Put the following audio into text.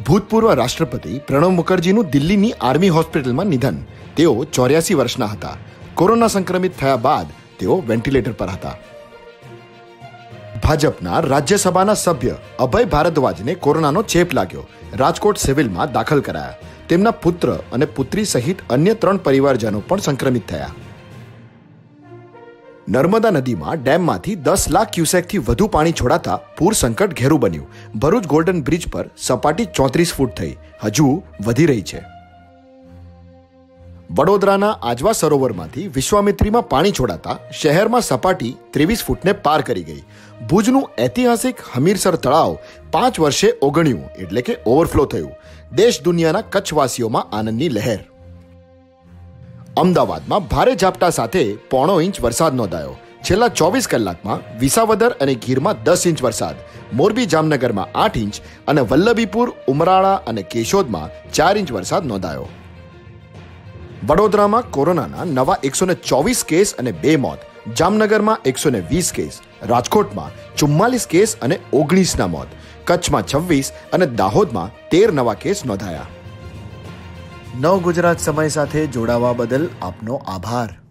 ભૂતપૂર્વ રાષ્ટ્રપતિ પ્રણવ મુખર્જીનું દિલ્હીની આર્મી હોસ્પિટલમાં નિધન. તેઓ 84 વર્ષના હતા. કોરોના સંક્રમિત થયા બાદ તેઓ વેન્ટિલેટર પર હતા. ભાજપના રાજ્યસભાના સભ્ય અભય ભારદ્વાજને કોરોનાનો ચેપ લાગ્યો. રાજકોટ સિવિલમાં દાખલ કરાયા. તેમના પુત્ર અને પુત્રી સહિત અન્ય 3 પરિવારજનો પણ સંક્રમિત થયા. નર્મદા નદીમાં ડેમમાંથી 10 લાખ ક્યુસેકથી વધુ પાણી છોડાતા પૂર સંકટ ઘેરું બન્યું. ભરૂચ ગોલ્ડન બ્રિજ પર સપાટી 34 ફૂટ થઈ, હજુ વધી રહી છે. વડોદરાના આજવા સરોવરમાંથી વિશ્વામિત્રીમાં પાણી છોડાતા શહેરમાં સપાટી 23 ફૂટને પાર કરી ગઈ. ભુજનું ઐતિહાસિક હમીરસર તળાવ 5 વર્ષે ઓગણ્યું એટલે કે ઓવરફ્લો થયું. દેશ દુનિયાના કચ્છવાસીઓમાં આનંદની લહેર. અમદાવાદમાં ભારે ઝાપટા સાથે 0.5 ઇંચ વરસાદ નોંધાયો. છેલ્લા 24 કલાકમાં વિસાવદર અને ગીરમાં 10 ઇંચ વરસાદ, મોરબી જામનગરમાં 8 ઇંચ અને વલ્લભીપુર, ઉમરાળા અને કેશોદમાં 4 ઇંચ વરસાદ નોંધાયો. વડોદરામાં કોરોનાના નવા 124 કેસ અને 2 મોત, જામનગરમાં 120 કેસ, રાજકોટમાં 44 કેસ અને 19ના મોત, કચ્છમાં 26 અને દાહોદમાં 13 નવા કેસ નોંધાયા. નવ ગુજરાત સમય સાથે જોડાવા બદલ આપનો આભાર.